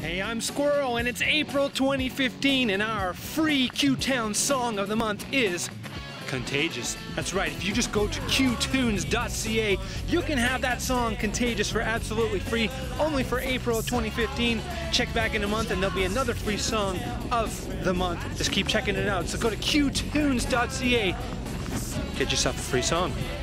Hey, I'm Squirrel, and it's April 2015, and our free Qtown song of the month is Contagious. That's right, if you just go to qtunes.ca, you can have that song Contagious for absolutely free, only for April 2015. Check back in a month and there'll be another free song of the month. Just keep checking it out. So go to qtunes.ca, get yourself a free song.